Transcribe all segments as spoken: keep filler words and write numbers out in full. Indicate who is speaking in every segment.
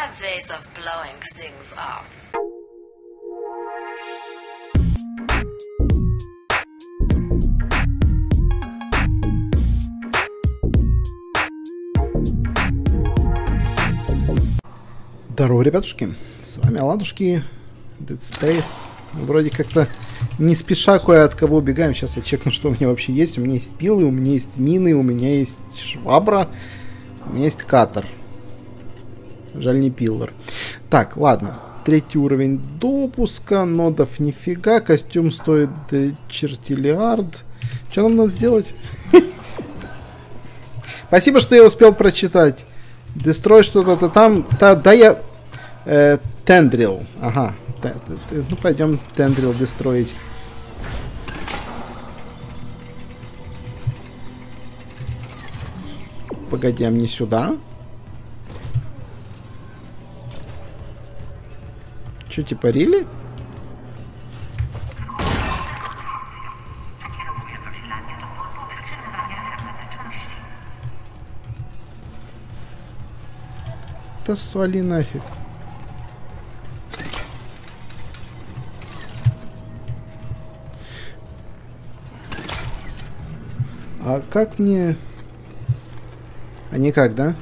Speaker 1: have ways of blowing things up.
Speaker 2: Здорово, ребятушки, с вами Оладушки, Dead Space. Вроде как-то не спеша кое от кого убегаем. Сейчас я чекну, что у меня вообще есть. У меня есть пилы, у меня есть мины, у меня есть швабра, у меня есть катер. Жаль, не пиллер. Так, ладно. Третий уровень допуска, нодов нифига, костюм стоит чертилиард. Что нам надо сделать? Спасибо, что я успел прочитать. Дестрой что-то там. Да, да я... Э, тендрил. Ага. Т, т, т, ну, пойдем тендрил дестроить. Погоди, а мне сюда? Че, типа, рили? Да свали нафиг. А как мне... А никак, да?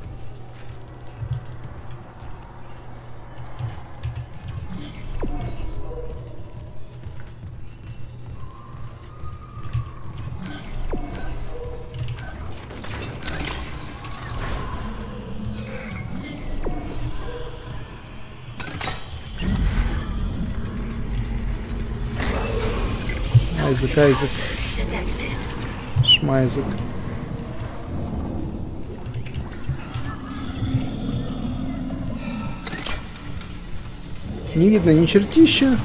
Speaker 2: Айзек, Айзек. Шмайзек. Не видно ни чертища.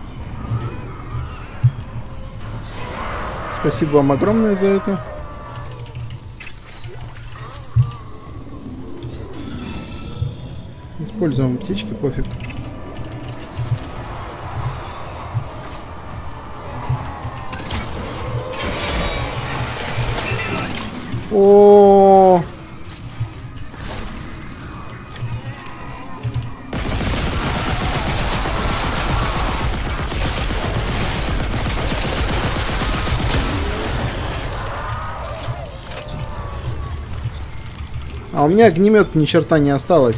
Speaker 2: Спасибо вам огромное за это. Используем птички, пофиг. О, а у меня огнемет ни черта не осталось.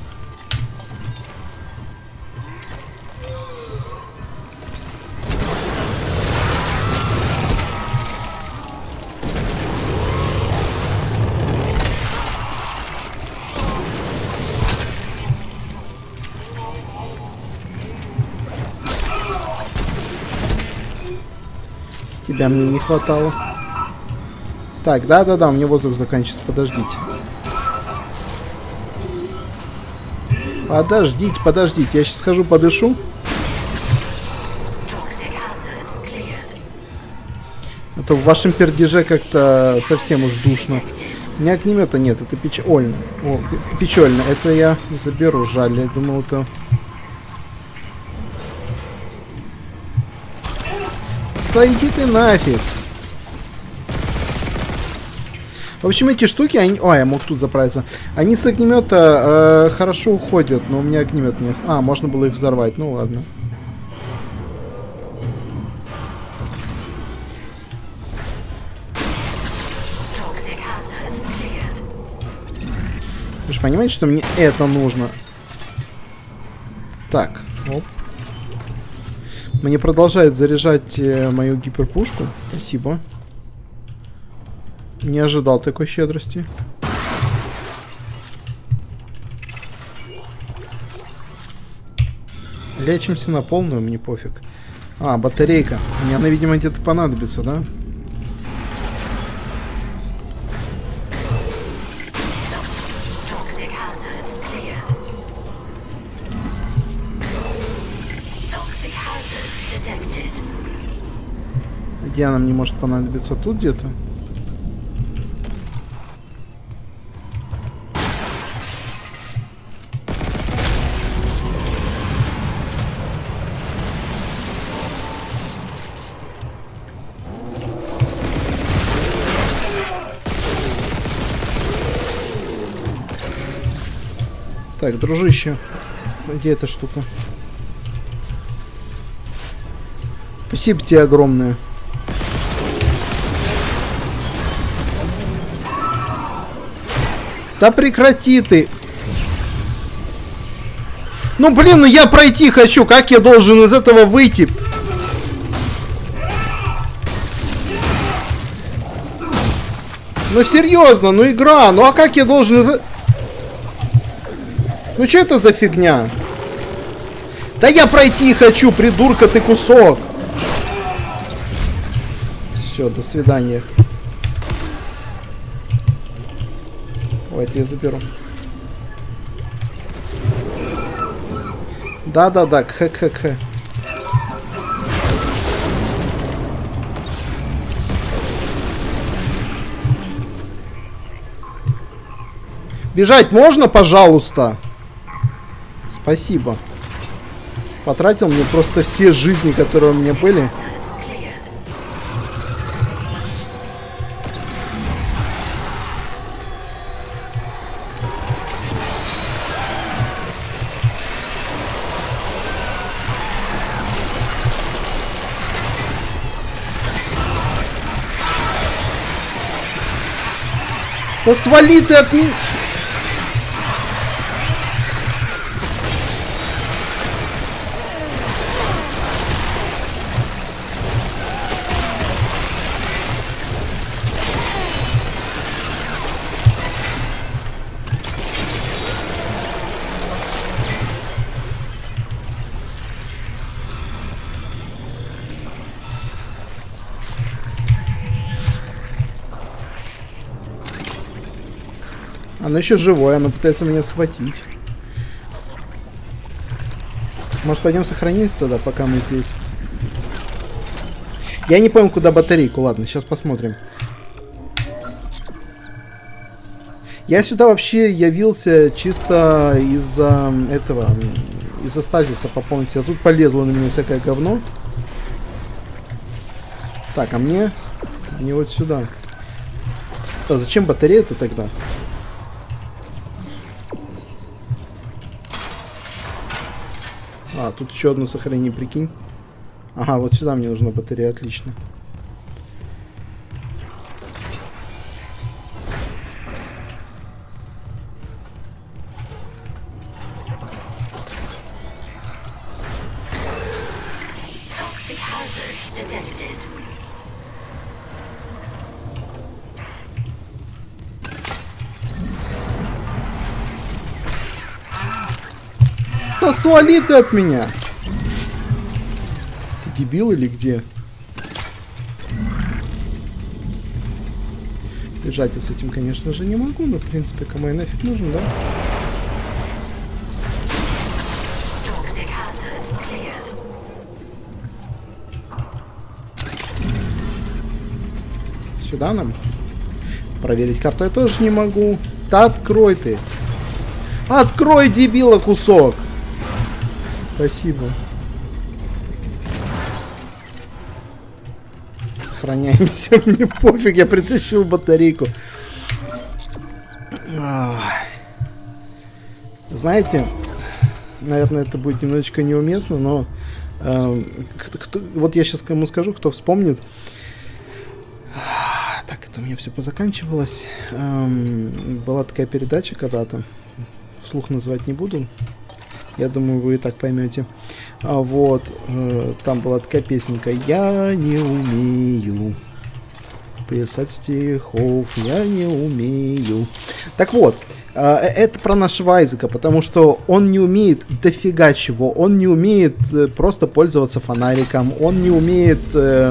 Speaker 2: Тебя мне не хватало. Так, да-да-да, у меня воздух заканчивается. Подождите. Подождите, подождите. Я сейчас схожу, подышу. А то в вашем пердеже как-то совсем уж душно. У меня огнемета нет, это печально. О, печально. Это я заберу, жаль. Я думал, это... Да иди ты нафиг. В общем, эти штуки, они... Ой, я мог тут заправиться. Они с огнемета э, хорошо уходят, но у меня огнемет не... А, можно было их взорвать, ну ладно. Вы же понимаете, что мне это нужно? Так, оп. Мне продолжает заряжать э, мою гиперпушку. Спасибо. Не ожидал такой щедрости. Лечимся на полную, мне пофиг. А, батарейка. Мне она, видимо, где-то понадобится, да? Где она мне может понадобиться? Тут где-то? Так, дружище. Где эта штука? Спасибо тебе огромное. Да прекрати ты. Ну блин, ну я пройти хочу. Как я должен из этого выйти? Ну серьезно, ну игра. Ну а как я должен из... Ну что это за фигня? Да я пройти хочу, придурка ты кусок. Все, до свидания. Ой, это я заберу. Да-да-да, кх-кх-кх. Бежать можно, пожалуйста? Спасибо. Потратил мне просто все жизни, которые у меня были. Да свали ты от меня! Оно еще живое, оно пытается меня схватить. Может, пойдем сохранимся тогда, пока мы здесь? Я не понял, куда батарейку. Ладно, сейчас посмотрим. Я сюда вообще явился чисто из-за этого, из-за стазиса пополнить. А тут полезло на меня всякое говно. Так, а мне не вот сюда. А зачем батарея-то тогда? А, тут еще одно сохранение, прикинь. Ага, вот сюда мне нужна батарея, отлично. Да свали ты от меня! Ты дебил или где? Бежать я с этим, конечно же, не могу, но, в принципе, кому я нафиг нужен, да? Сюда нам? Проверить карту я тоже не могу. Да открой ты! Открой, дебила, кусок! Спасибо. Сохраняемся, мне пофиг, я притащил батарейку. Знаете, наверное, это будет немножечко неуместно, но э, кто, вот я сейчас кому скажу, кто вспомнит. Так, это у меня все позаканчивалось. Эм, была такая передача когда-то, вслух называть не буду. Я думаю, вы и так поймете. А вот, э, там была такая песенка. Я не умею писать стихов, я не умею. Так вот, э, это про нашего Айзека, потому что он не умеет дофига чего. Он не умеет э, просто пользоваться фонариком. Он не умеет... Э,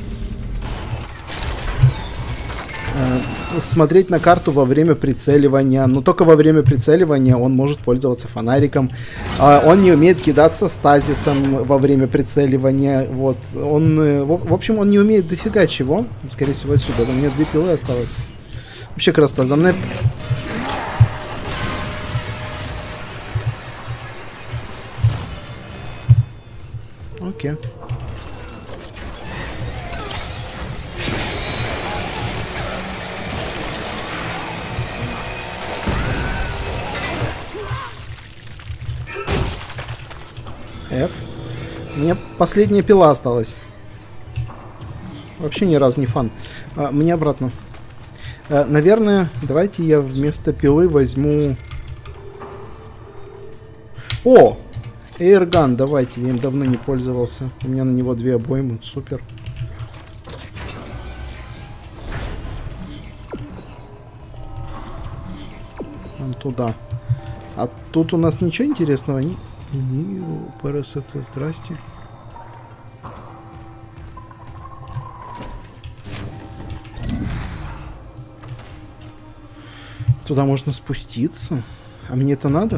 Speaker 2: э, смотреть на карту во время прицеливания, но только во время прицеливания он может пользоваться фонариком. Он не умеет кидаться стазисом во время прицеливания. Вот. Он, в общем, он не умеет дофига чего. Скорее всего, отсюда. У меня две пилы осталось. Вообще красота. За мной... Окей. F. У меня последняя пила осталась. Вообще ни разу не фан. А, мне обратно. А, наверное, давайте я вместо пилы возьму... О! Эйрган, давайте. Я им давно не пользовался. У меня на него две обоймы. Супер. Вон туда. А тут у нас ничего интересного? Не... ПРС, это здрасте. Туда можно спуститься. А мне это надо?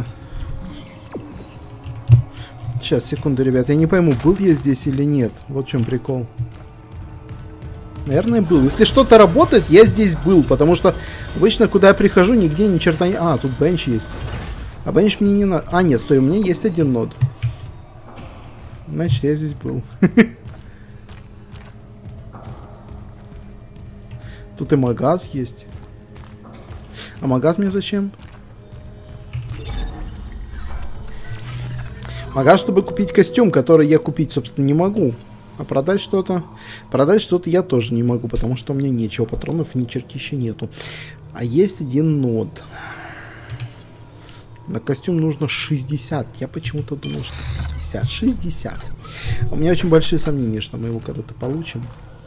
Speaker 2: Сейчас, секунду, ребят. Я не пойму, был я здесь или нет. Вот в чем прикол. Наверное, был. Если что-то работает, я здесь был. Потому что обычно, куда я прихожу, нигде ни черта не... А, тут бенч есть. А бенч мне не надо. А, нет, стой, у меня есть один нод. Значит, я здесь был. Тут и магаз есть. А магаз мне зачем? Магаз, чтобы купить костюм, который я купить, собственно, не могу. А продать что-то... Продать что-то я тоже не могу, потому что у меня нечего. Патронов ни чертища нету. А есть один нод. На костюм нужно шестьдесят. Я почему-то думал, что пятьдесят. шестьдесят. У меня очень большие сомнения, что мы его когда-то получим.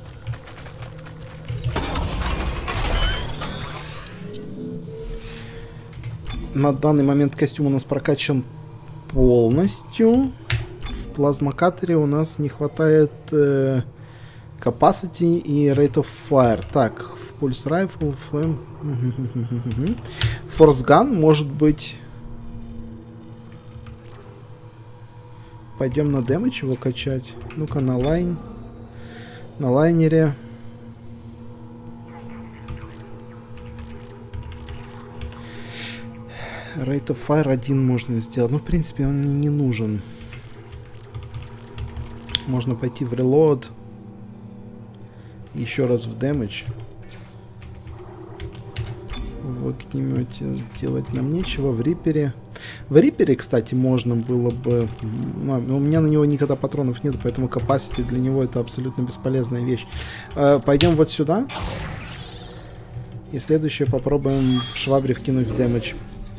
Speaker 2: На данный момент костюм у нас прокачан полностью. В плазмокаторе у нас не хватает э, capacity и rate of fire. Так, в pulse rifle, flame... Force gun, может быть... Пойдем на damage его качать. Ну-ка, на лайн. На лайнере. Rate of fire один можно сделать. Ну, в принципе, он мне не нужен. Можно пойти в reload. Еще раз в damage. В огнемете делать нам нечего. В рипере. В рипере, кстати, можно было бы... Но у меня на него никогда патронов нет, поэтому capacity для него это абсолютно бесполезная вещь. Пойдем вот сюда. И следующее попробуем в швабре вкинуть в damage.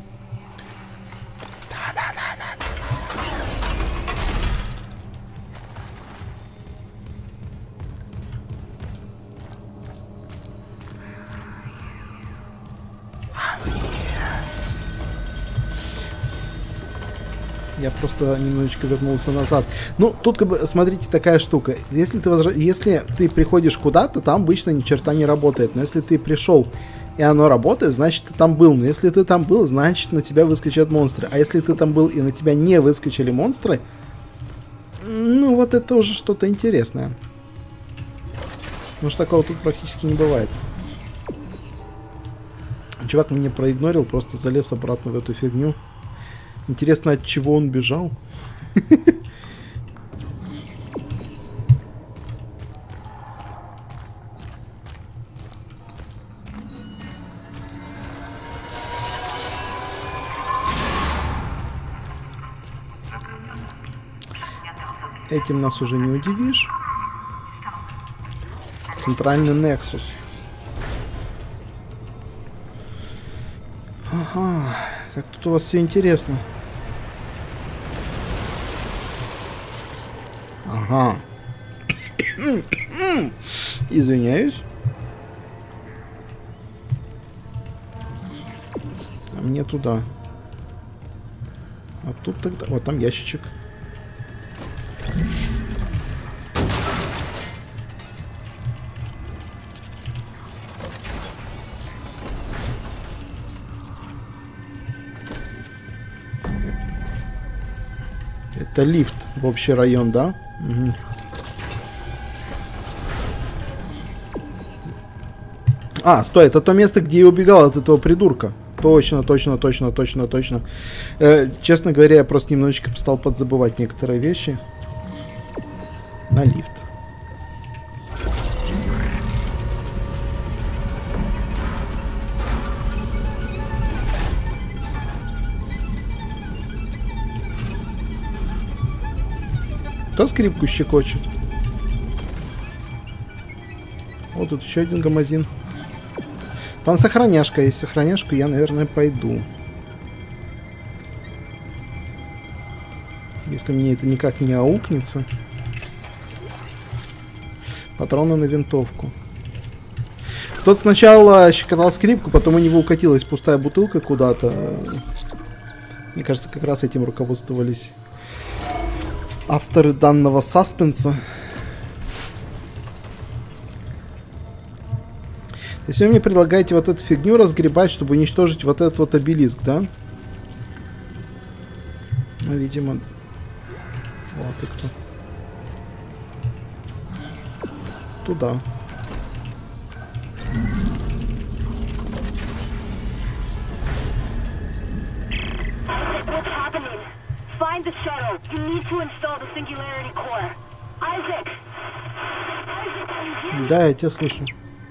Speaker 2: Я просто немножечко вернулся назад. Ну, тут, как бы, смотрите, такая штука. Если ты, возра... если ты приходишь куда-то, там обычно ни черта не работает. Но если ты пришел, и оно работает, значит, ты там был. Но если ты там был, значит, на тебя выскочат монстры. А если ты там был, и на тебя не выскочили монстры, ну, вот это уже что-то интересное. Потому что такого тут практически не бывает. Чувак меня проигнорил, просто залез обратно в эту фигню. Интересно, от чего он бежал? Этим нас уже не удивишь. Центральный Nexus. Ага, как тут у вас все интересно. Ага. Извиняюсь. А мне туда. А тут тогда... Вот там ящичек. Это лифт в общий район, да? Угу. А, стой, это то место, где я убегал от этого придурка. Точно, точно, точно, точно, точно. Э, честно говоря, я просто немножечко стал подзабывать некоторые вещи. На лифт. кто скрипку щекочет? Вот тут еще один гамазин. Там сохраняшка есть. Сохраняшку я, наверное, пойду. Если мне это никак не аукнется. Патроны на винтовку. Кто-то сначала щекотал скрипку, потом у него укатилась пустая бутылка куда-то. Мне кажется, как раз этим руководствовались авторы данного саспенса. То есть вы мне предлагаете вот эту фигню разгребать, чтобы уничтожить вот этот вот обелиск, да? Ну, видимо... Вот и кто. Туда.
Speaker 3: Find the shuttle. You need to install the singularity core. Isaac! Isaac, are you here?
Speaker 2: Да, я тебя слышу.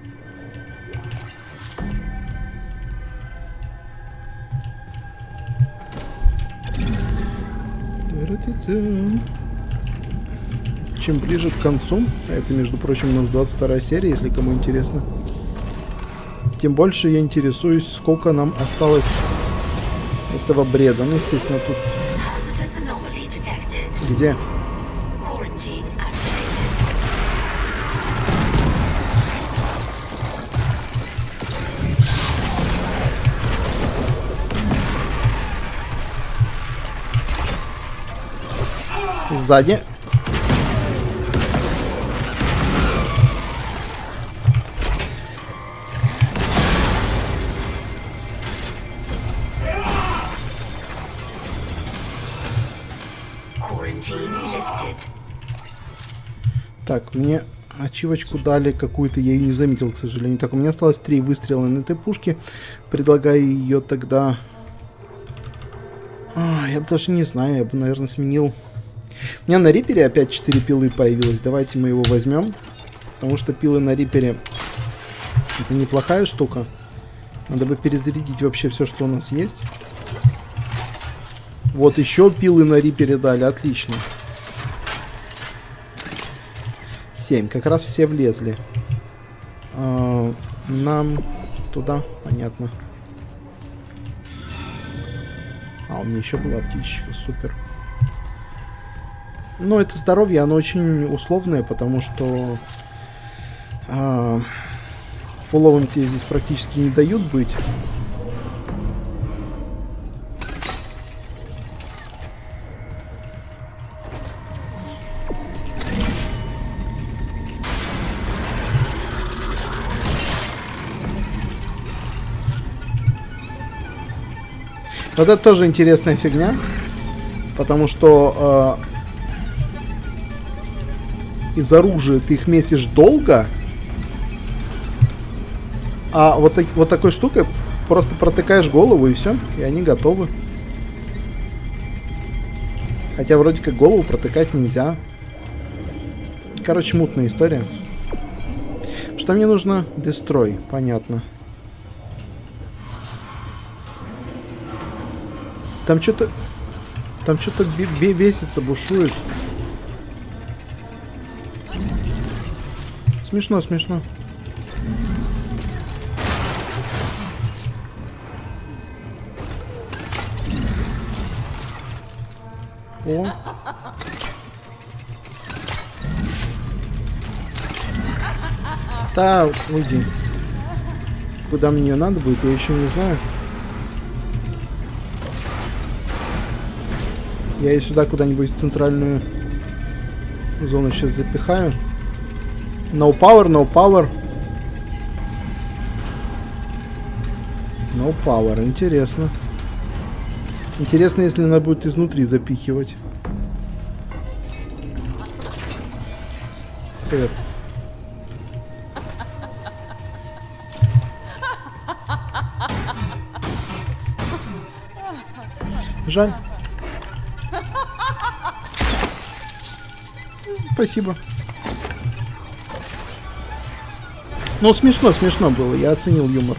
Speaker 2: Чем ближе к концу, а это, между прочим, у нас двадцать вторая серия, если кому интересно, тем больше я интересуюсь, сколько нам осталось этого бреда. Ну, естественно, тут... Где? Сзади. Так, мне ачивочку дали какую-то, я ее не заметил, к сожалению. Так, у меня осталось три выстрела на этой пушке. Предлагаю ее тогда... А, я бы даже не знаю, я бы, наверное, сменил... У меня на Рипере опять четыре пилы появилось. Давайте мы его возьмем. Потому что пилы на Рипере это неплохая штука. Надо бы перезарядить вообще все, что у нас есть. Вот еще пилы на Рипере дали. Отлично. семь. Как раз все влезли. А, нам туда. Понятно. А, у меня еще была птичка. Супер. Но это здоровье, оно очень условное, потому что а, фуловым тебе здесь практически не дают быть. Вот это тоже интересная фигня, потому что... А, из оружия ты их месишь долго, а вот, так, вот такой штукой просто протыкаешь голову и все, и они готовы. Хотя вроде как голову протыкать нельзя. Короче, мутная история. Что мне нужно? Destroy, понятно. Там что-то... Там что-то бесится, бушует. Смешно, смешно. О. Да, уйди. Куда мне ее надо будет, я еще не знаю. Я ее сюда куда-нибудь в центральную зону сейчас запихаю. No power, no power. No power, интересно. Интересно, если она будет изнутри запихивать. Привет. Жаль. Спасибо. Ну, смешно, смешно было. Я оценил юмор.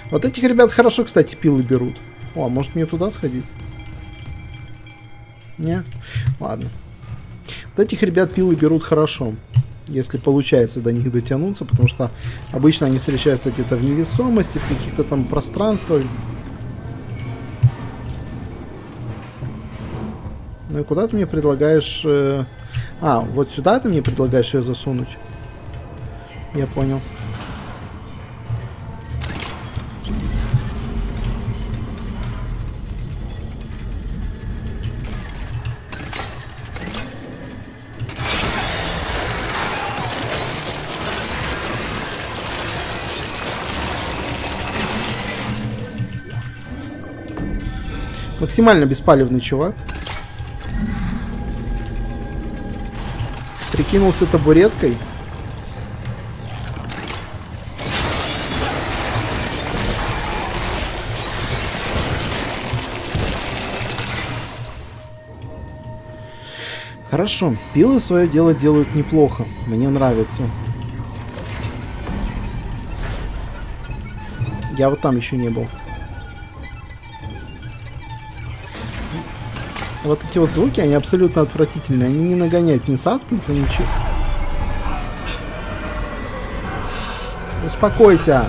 Speaker 2: Вот этих ребят хорошо, кстати, пилы берут. О, а может мне туда сходить? Не? Ладно. Вот этих ребят пилы берут хорошо. Если получается до них дотянуться, потому что обычно они встречаются где-то в невесомости, в каких-то там пространствах. Ну и куда ты мне предлагаешь... Э... А, вот сюда ты мне предлагаешь ее засунуть? Я понял. Максимально беспалевный чувак. Прикинулся табуреткой. Хорошо. Пилы свое дело делают неплохо. Мне нравится. Я вот там еще не был. Вот эти вот звуки, они абсолютно отвратительные. Они не нагоняют ни саспенса, ничего. Успокойся.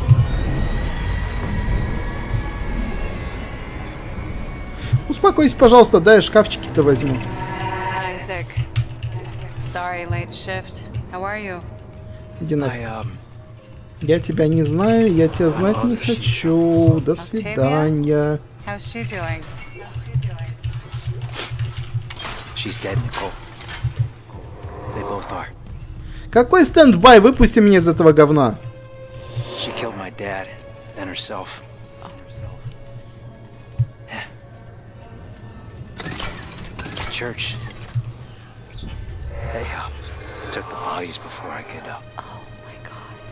Speaker 2: Успокойся, пожалуйста, дай я шкафчики-то возьму.
Speaker 4: Isaac. Sorry, late shift. How are you?
Speaker 2: Иди нафиг. Я тебя не знаю, я тебя знать не хочу. До свидания.
Speaker 4: How's she doing?
Speaker 5: She's dead, Nicole. They both are.
Speaker 2: Какой стендбай? Выпусти меня из этого говна.
Speaker 5: She killed my dad, then herself. Yeah. Church. They uh, took the bodies before I could. Uh...
Speaker 4: Oh my God.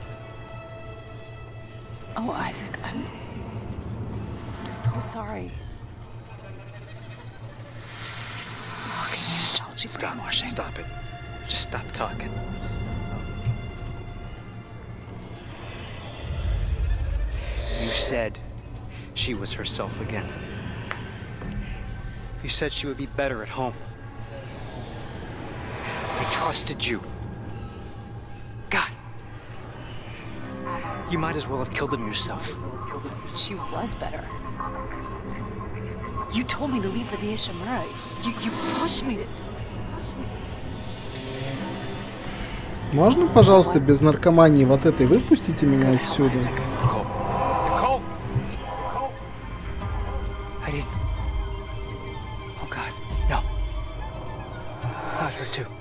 Speaker 4: Oh, Isaac, I'm so sorry.
Speaker 5: Stop, stop it. Just stop talking. You said she was herself again. You said she would be better at home. I trusted you. God. You might as well have killed him yourself.
Speaker 4: She was better. You told me to leave for the Ishimura. You, you pushed me to...
Speaker 2: Можно, пожалуйста, без наркомании вот этой выпустите меня отсюда?
Speaker 5: Nicole. Nicole. Nicole. I didn't. Oh God, no. Not her too.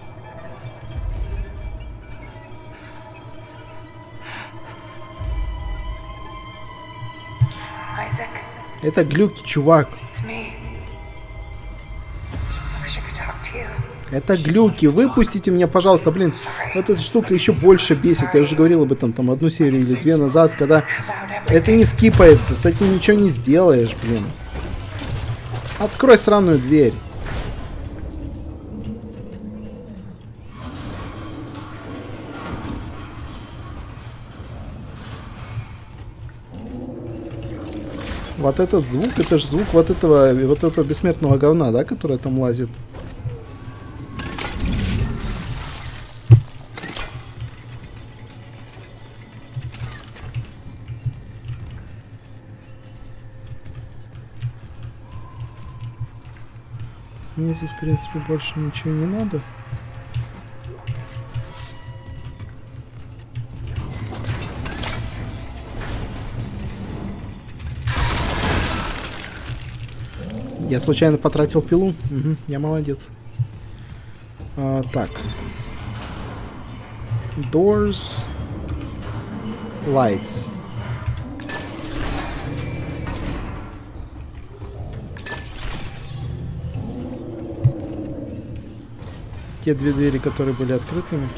Speaker 4: Isaac,
Speaker 2: Это глюки, чувак.
Speaker 4: it's me. I wish I could talk to you.
Speaker 2: Это глюки. Выпустите меня, пожалуйста. Блин, вот эта штука еще больше бесит. Я уже говорил об этом там одну серию или две назад, когда это не скипается. С этим ничего не сделаешь, блин. Открой сраную дверь. Вот этот звук, это же звук вот этого, вот этого бессмертного говна, да, которое там лазит. Мне тут, в принципе, больше ничего не надо. Я случайно потратил пилу. Угу, я молодец. А, так. Doors. Lights. Те две двери, которые были открытыми.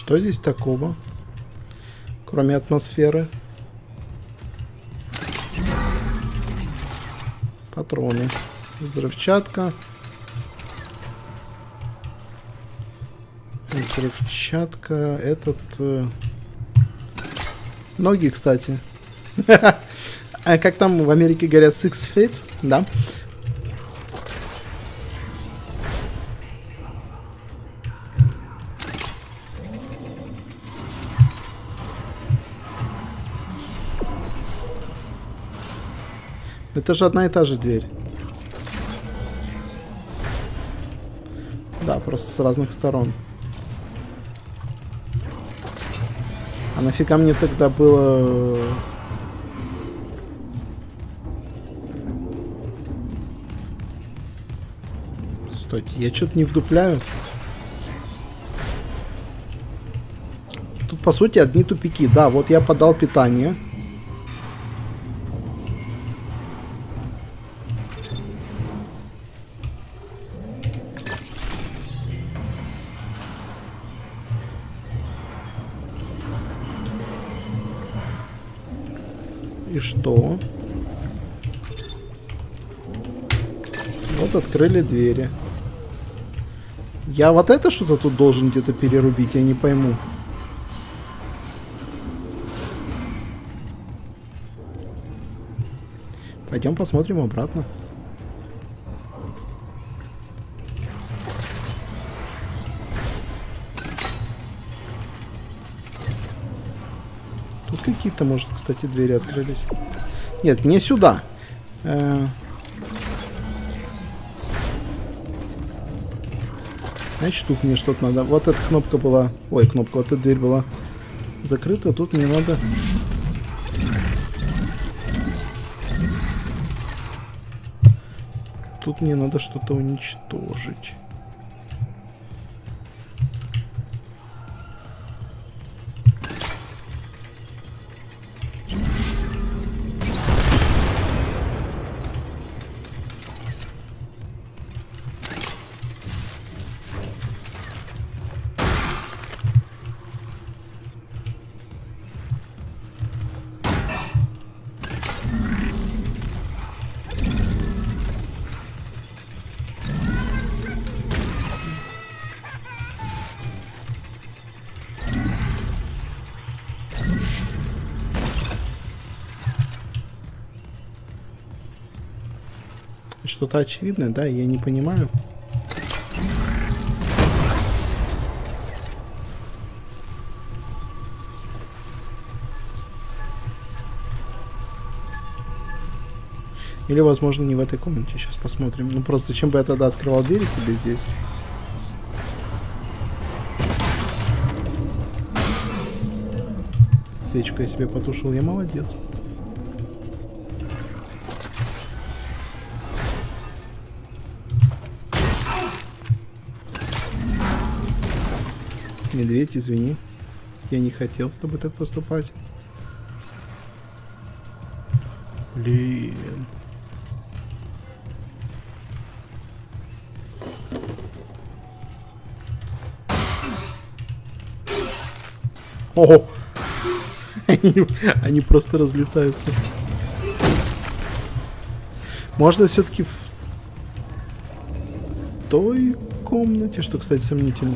Speaker 2: Что здесь такого? Кроме атмосферы. Патроны. Взрывчатка. Взрывчатка. Этот... Э... Ноги, кстати. А как там в Америке говорят, six feet? Да. Это же одна и та же дверь. Да, просто с разных сторон. А нафига мне тогда было... Стойте, я что-то не вдупляю. Тут, по сути, одни тупики. Да, вот я подал питание. И что? Вот открыли двери. Я вот это что-то тут должен где-то перерубить, я не пойму. Пойдем посмотрим обратно. Тут какие-то, может, кстати, двери открылись. Нет, не сюда. Э-э- Значит, тут мне что-то надо. Вот эта кнопка была... Ой, кнопка, вот эта дверь была закрыта. Тут мне надо... Тут мне надо что-то уничтожить. Что-то очевидное, да, я не понимаю. Или, возможно, не в этой комнате. Сейчас посмотрим. Ну, просто зачем бы я тогда открывал двери себе здесь? Свечку я себе потушил, я молодец. Медведь, извини. Я не хотел с тобой так поступать. Блин. Ого! Они, они просто разлетаются. Можно все-таки в той комнате, что, кстати, сомнительно.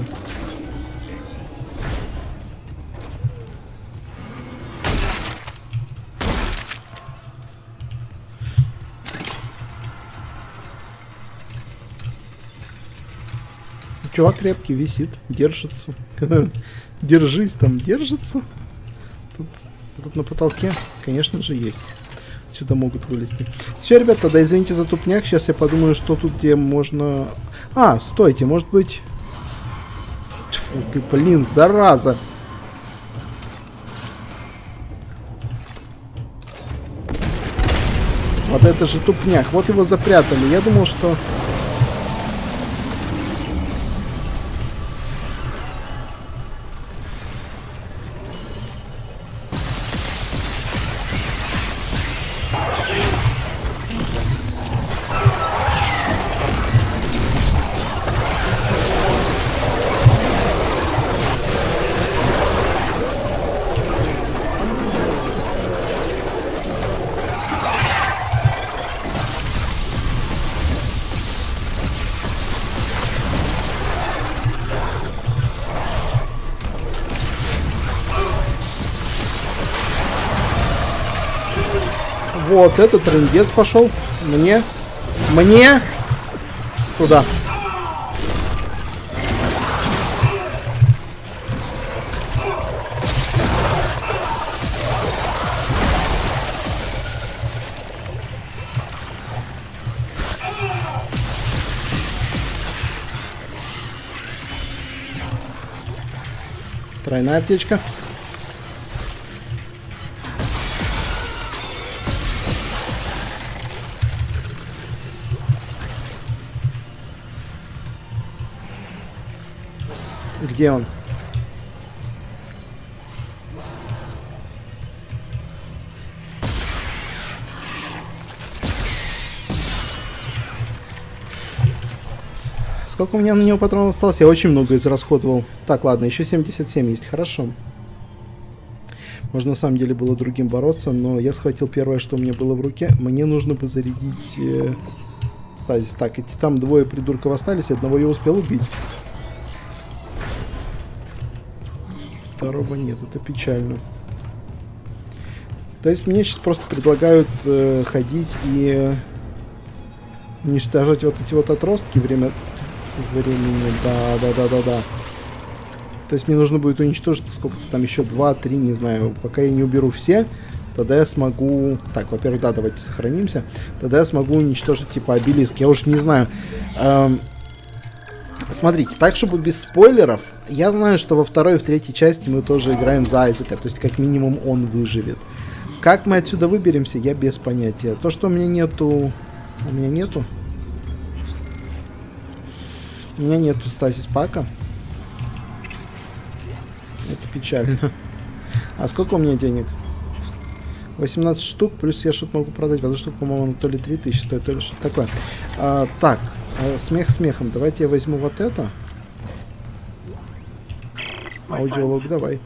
Speaker 2: Чувак крепкий, висит, держится. Держись там, держится. Тут, тут на потолке, конечно же, есть. Сюда могут вылезти. Все, ребята, тогда извините за тупняк. Сейчас я подумаю, что тут где можно... А, стойте, может быть... Фу ты, блин, зараза. Вот это же тупняк. Вот его запрятали. Я думал, что... Вот это трындец пошел. Мне. Мне. Туда. Тройная аптечка. Где он? Сколько у меня на него патронов осталось? Я очень много израсходовал. Так, ладно, еще семьдесят семь есть. Хорошо. Можно на самом деле было другим бороться, но я схватил первое, что у меня было в руке. Мне нужно бы зарядить э, стазис. Так, эти там двое придурков остались. Одного я успел убить. Второго нет. Это печально. То есть мне сейчас просто предлагают э, ходить и э, уничтожать вот эти вот отростки время... времени. Да, да, да, да, да. То есть мне нужно будет уничтожить сколько-то там еще два, три, не знаю. Пока я не уберу все, тогда я смогу... Так, во-первых, да, давайте сохранимся. Тогда я смогу уничтожить типа обелиск. Я уж не знаю. Эм... Смотрите, так, чтобы без спойлеров, я знаю, что во второй и в третьей части мы тоже играем за Айзека. То есть, как минимум, он выживет. Как мы отсюда выберемся, я без понятия. То, что у меня нету... У меня нету... У меня нету стазис пака. Это печально. А сколько у меня денег? восемнадцать штук, плюс я что-то могу продать. В одну штуку, по-моему, то ли три тысячи стоит, то ли что-то такое. А, так, а, смех смехом. Давайте я возьму вот это. Аудиолог, давай.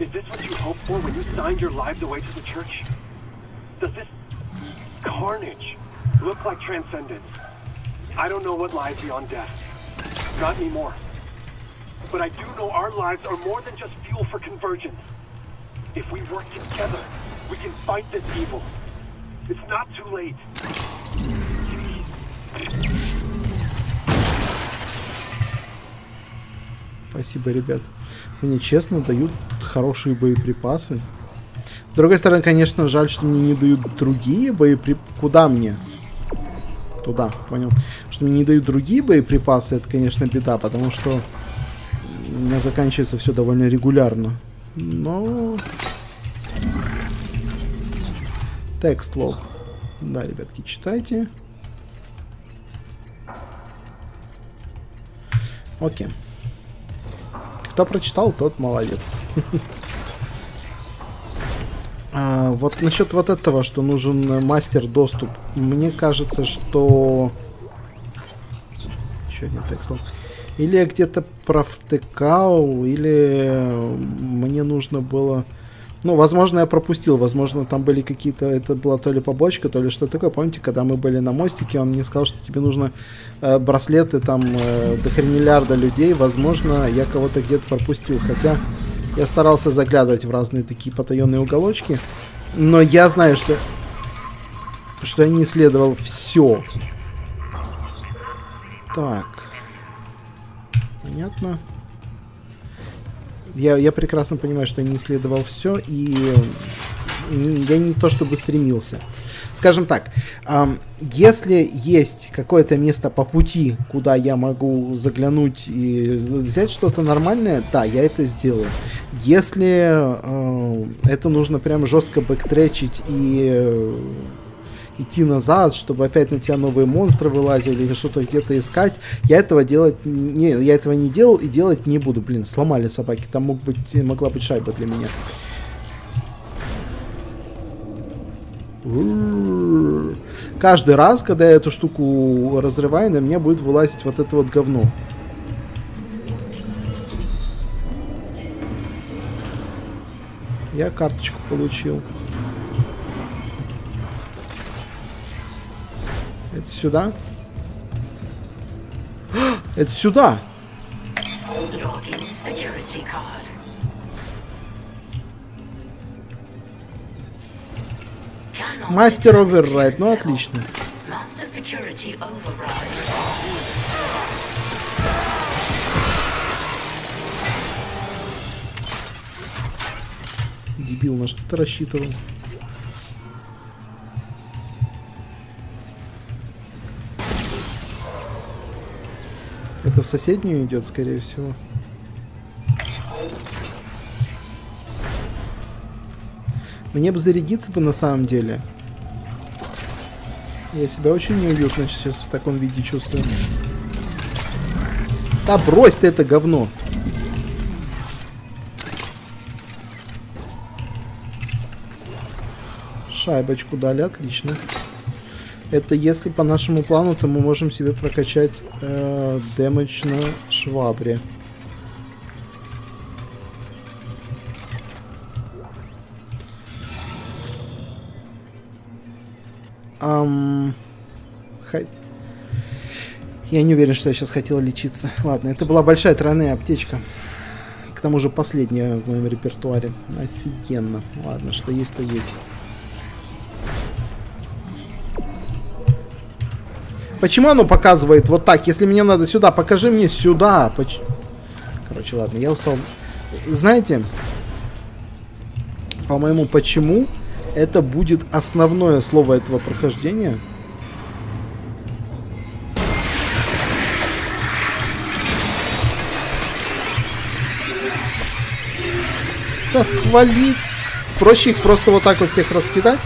Speaker 6: Not anymore. But I do know our lives are more than just fuel for convergence. If we work together, we can fight this evil. It's not too late.
Speaker 2: Спасибо, ребят. Мне честно дают хорошие боеприпасы. С другой стороны, конечно, жаль, что мне не дают другие боеприпасы. Куда мне? Туда, понял. Что мне не дают другие боеприпасы, это, конечно, беда, потому что у меня заканчивается все довольно регулярно. Но... Текст лог. Да, ребятки, читайте. Окей. Кто прочитал, тот молодец. А, вот насчет вот этого, что нужен мастер доступ. Мне кажется, что... Еще один текст. Или я где-то провтыкал, или мне нужно было... Ну, возможно, я пропустил. Возможно, там были какие-то... Это была то ли побочка, то ли что такое. Помните, когда мы были на мостике, он мне сказал, что тебе нужно э, браслеты там э, до хренелярда людей. Возможно, я кого-то где-то пропустил. Хотя... Я старался заглядывать в разные такие потаенные уголочки, но я знаю, что, что я не исследовал все. Так. Понятно. Я, я прекрасно понимаю, что я не исследовал все, и я не то чтобы стремился. Скажем так, эм, если есть какое-то место по пути, куда я могу заглянуть и взять что-то нормальное, да, я это сделаю. Если э, это нужно прям жестко бэктречить и э, идти назад, чтобы опять на тебя новые монстры вылазили или что-то где-то искать, я этого делать не, я этого не делал и делать не буду. Блин, сломали собаки, там мог быть, могла быть шайба для меня. Каждый раз, когда я эту штуку разрываю, на меня будет вылазить вот это вот говно. Я карточку получил. Это сюда? Это сюда! Мастер оверрайд, ну отлично. Дебил, на что ты рассчитывал? Это в соседнюю идет, скорее всего. Мне бы зарядиться бы на самом деле. Я себя очень неуютно сейчас в таком виде чувствую. Да брось ты это говно. Шайбочку дали, отлично. Это если по нашему плану, то мы можем себе прокачать э, дэмэдж на швабре. Ам... Хай... Я не уверен, что я сейчас хотел лечиться. Ладно, это была большая тройная аптечка. К тому же последняя в моем репертуаре. Офигенно. Ладно, что есть, то есть. Почему оно показывает вот так? Если мне надо сюда, покажи мне сюда. Поч... Короче, ладно, я устал. Знаете, по-моему, почему это будет основное слово этого прохождения? Да свали. Проще их просто вот так вот всех раскидать.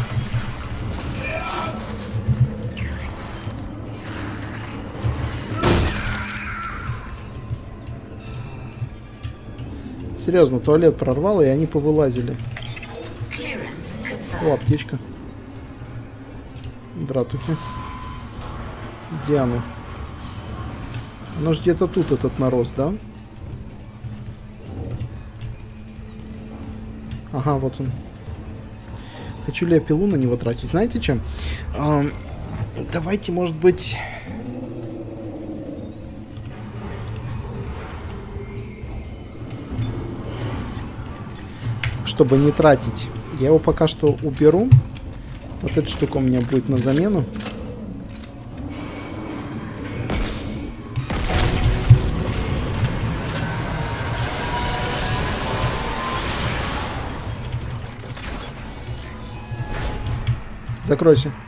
Speaker 2: Серьезно, туалет прорвало, и они повылазили. О, аптечка. Дратухи. Где она? Она же где-то тут, этот нарост, да? Ага, вот он. Хочу ли я пилу на него тратить? Знаете, чем? Эм, давайте, может быть... Чтобы не тратить. Я его пока что уберу. Вот эта штука у меня будет на замену. Закройся.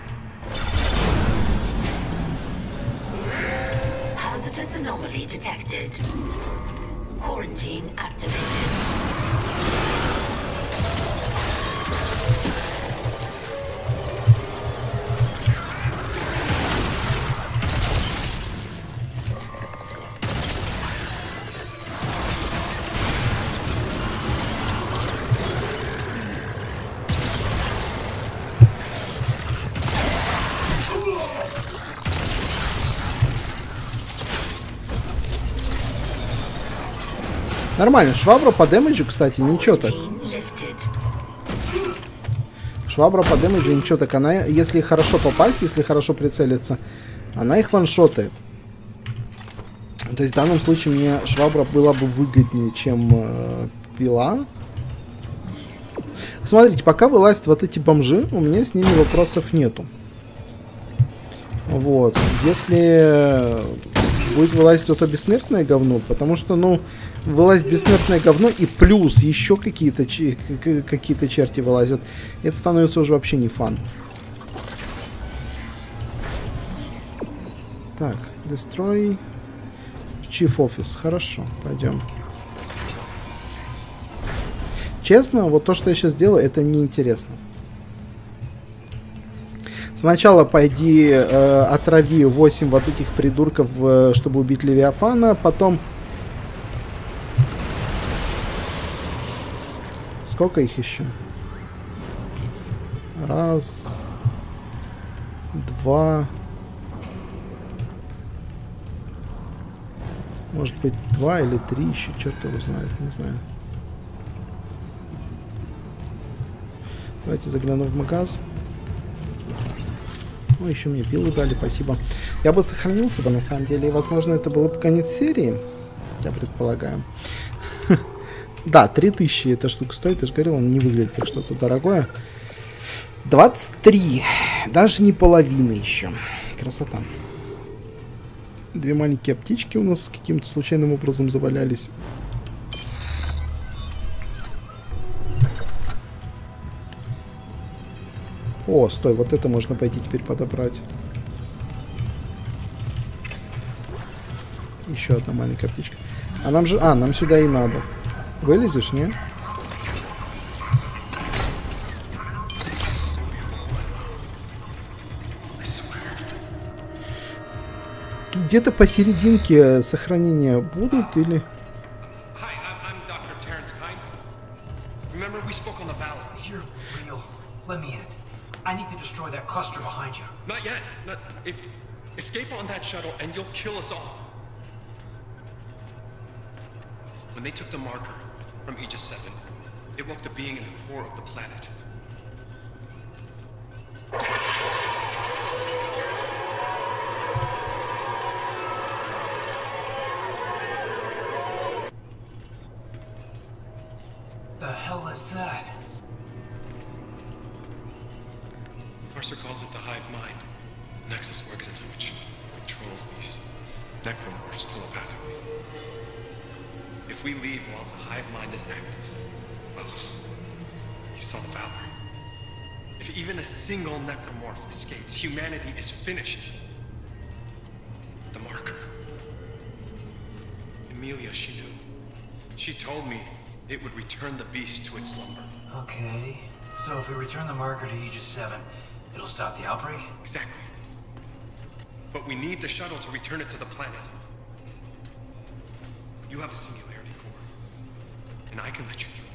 Speaker 2: Нормально. Швабра по дэмэджу, кстати, ничего так. Швабра по дэмэджу ничего так. Она, если хорошо попасть, если хорошо прицелиться, она их ваншотает. То есть в данном случае мне швабра была бы выгоднее, чем э, пила. Смотрите, пока вылазят вот эти бомжи, у меня с ними вопросов нету. Вот. Если будет вылазить вот то бессмертное говно, потому что, ну, вылазит бессмертное говно и плюс еще какие-то какие-то черти вылазят, это становится уже вообще не фан. Так, destroy Chief Office. Хорошо, пойдем. Честно, вот то, что я сейчас делаю, это неинтересно. Сначала пойди э, отрави восемь вот этих придурков, э, чтобы убить Левиафана, потом... Сколько их еще? Раз, два... Может быть, два или три еще, черт его знает, не знаю. Давайте загляну в магаз. Ну, еще мне пилу дали, спасибо. Я бы сохранился бы, на самом деле, и, возможно, это было бы конец серии, я предполагаю. Да, три тысячи эта штука стоит, я же говорил, он не выглядит как что-то дорогое. двадцать три. Даже не половина еще. Красота. Две маленькие аптечки у нас каким-то случайным образом завалялись. О, стой, вот это можно пойти теперь подобрать. Еще одна маленькая аптечка. А нам же... А, нам сюда и надо. Вылезешь, не? Тут где-то посерединке сохранения будут или...
Speaker 6: Hi, I'm Doctor Terrence Kine. Remember we spoke on the ballot?
Speaker 7: If you're real, let me in. I need to destroy that cluster behind you.
Speaker 6: Not yet. Not, if, escape on that shuttle and you'll kill us all. When they took the marker from Aegis seven, it woke the being in the core of the planet.
Speaker 7: The hell is that?
Speaker 6: Mercer calls it the hive mind, nexus organism which controls these necromorphs telepathically. If we leave while the hive mind is active, well, you saw the Valor. If even a single necromorph escapes, humanity is finished. The marker. Emilia, she knew. She told me it would return the beast to its slumber.
Speaker 7: Okay, so if we return the marker to Aegis seven, it'll stop the outbreak?
Speaker 6: Exactly. But we need the shuttle to return it to the planet. You have a singularity core, and I can let you through.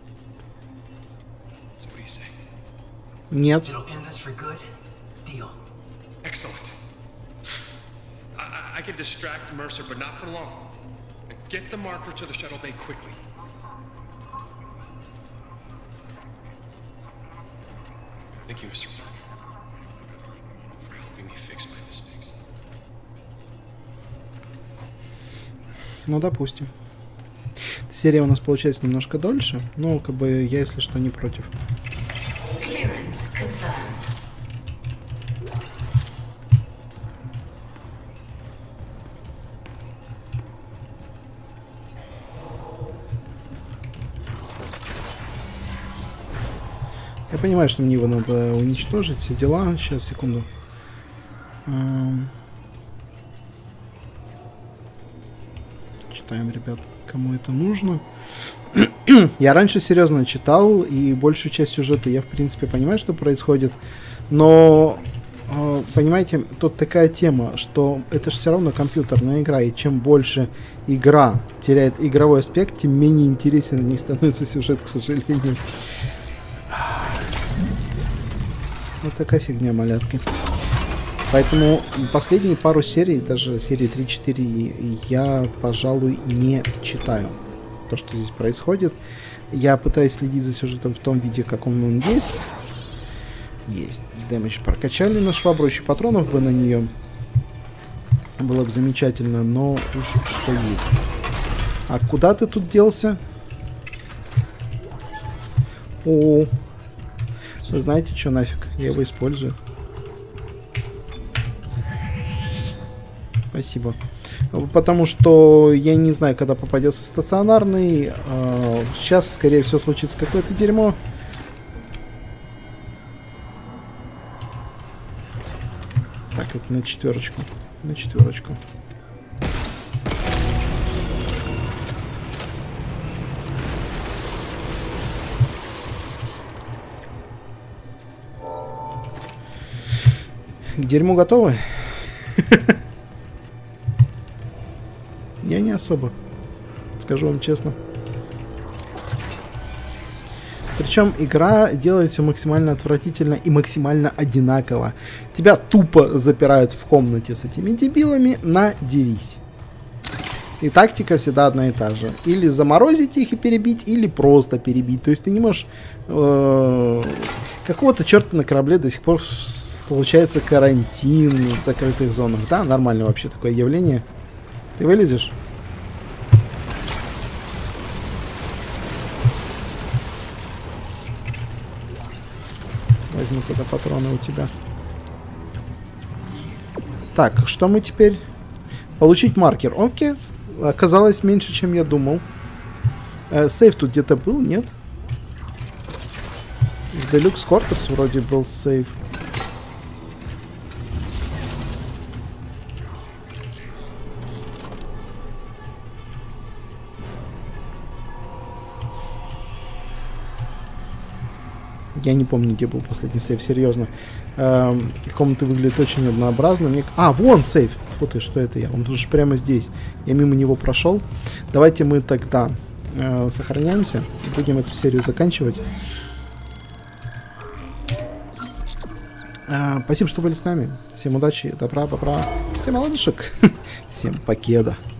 Speaker 6: So what do you say?
Speaker 2: Нет.
Speaker 7: It'll end this for good? Deal.
Speaker 6: Excellent. I, I, I can distract Mercer, but not for long. And get the marker to the shuttle bay quickly. Thank you, Mister Parker, for helping me fix my mistakes.
Speaker 2: Ну, допустим. Серия у нас получается немножко дольше, но как бы я, если что, не против.
Speaker 1: Clearance confirmed.
Speaker 2: Я понимаю, что мне его надо уничтожить, все дела. Сейчас, секунду. Читаем, ребят, кому это нужно. Я раньше серьезно читал, и большую часть сюжета я, в принципе, понимаю, что происходит. Но, понимаете, тут такая тема, что это же все равно компьютерная игра, и чем больше игра теряет игровой аспект, тем менее интересен в ней становится сюжет, к сожалению. Вот такая фигня, малятки. Поэтому последние пару серий, даже серии три-четыре, я, пожалуй, не читаю то, что здесь происходит. Я пытаюсь следить за сюжетом в том виде, каком он есть. Есть. Дэмэдж прокачали на швабру, еще патронов бы на нее. Было бы замечательно, но уж что есть. А куда ты тут делся? О, вы знаете, что нафиг? Я его использую. Спасибо. Потому что я не знаю, когда попадется стационарный. Сейчас, скорее всего, случится какое-то дерьмо. Так, это на четверочку. На четверочку. К дерьму готовы? Я не особо. Скажу вам честно. Причем игра делает все максимально отвратительно и максимально одинаково. Тебя тупо запирают в комнате с этими дебилами, надерись. И тактика всегда одна и та же. Или заморозить их и перебить, или просто перебить. То есть ты не можешь... Э, какого-то черта на корабле до сих пор случается карантин в закрытых зонах. Да, нормально вообще такое явление. Ты вылезешь? возьму тогда патроны у тебя. Так, что мы теперь? Получить маркер. Окей. Оказалось меньше, чем я думал. Э, сейф тут где-то был, нет? В Deluxe Quarters вроде был сейф. Я не помню, где был последний сейф, серьезно. Эм, комнаты выглядят очень однообразно. Мне... А, вон сейф. Вот и что это я. Он уже прямо здесь. Я мимо него прошел. Давайте мы тогда э, сохраняемся. Будем эту серию заканчивать. Э, спасибо, что были с нами. Всем удачи, добра, добра. Всем ладушек. Всем покеда.